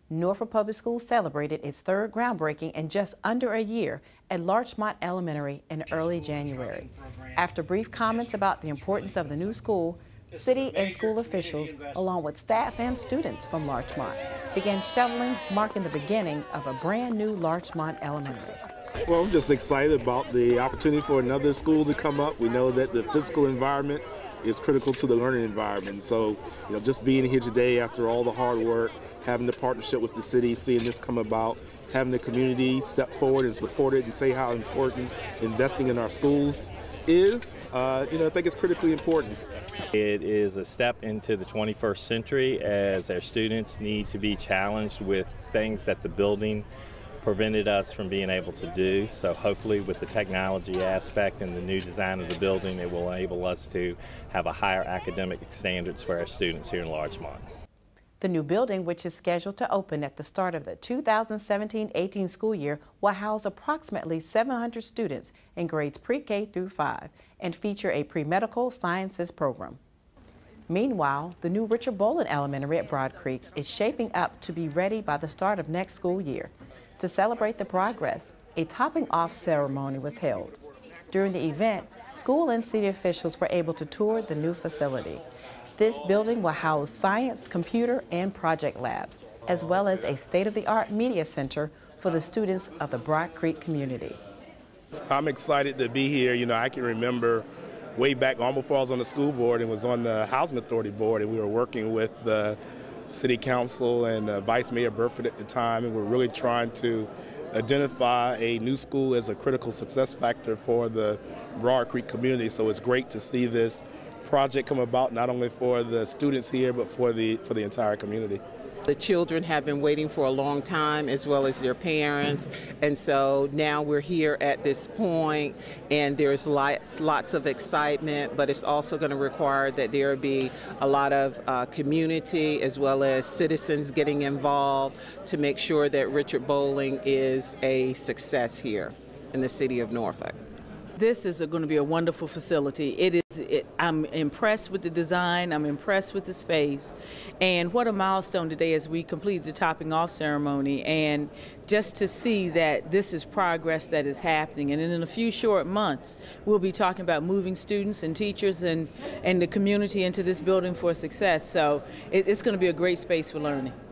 Norfolk Public Schools celebrated its third groundbreaking in just under a year at Larchmont Elementary in early January. After brief comments about the importance of the new school, city and school officials, along with staff and students from Larchmont, began shoveling, marking the beginning of a brand new Larchmont Elementary. Well, I'm just excited about the opportunity for another school to come up. We know that the physical environment is critical to the learning environment. So, just being here today after all the hard work, having the partnership with the city, seeing this come about, having the community step forward and support it and say how important investing in our schools is, I think it's critically important. It is a step into the 21st century as our students need to be challenged with things that the building prevented us from being able to do. So hopefully with the technology aspect and the new design of the building, it will enable us to have a higher academic standards for our students here in Larchmont. The new building, which is scheduled to open at the start of the 2017-18 school year, will house approximately 700 students in grades pre-K through 5 and feature a pre-medical sciences program. Meanwhile, the new Richard Bolin Elementary at Broad Creek is shaping up to be ready by the start of next school year. To celebrate the progress, a topping-off ceremony was held. During the event, school and city officials were able to tour the new facility. This building will house science, computer, and project labs, as well as a state-of-the-art media center for the students of the Broad Creek community. I'm excited to be here. I can remember way back almost before I was on the school board and was on the Housing Authority board, and we were working with the City Council and Vice Mayor Burford at the time, and we're really trying to identify a new school as a critical success factor for the Broad Creek community. So it's great to see this project come about, not only for the students here, but for the entire community. The children have been waiting for a long time, as well as their parents, and so now we're here at this point, and there's lots of excitement, but it's also going to require that there be a lot of community as well as citizens getting involved to make sure that Richard Bolin is a success here in the city of Norfolk. This is going to be a wonderful facility. I'm impressed with the design, I'm impressed with the space, and what a milestone today as we completed the topping off ceremony, and just to see that this is progress that is happening, and in a few short months we'll be talking about moving students and teachers and the community into this building for success. So it's going to be a great space for learning.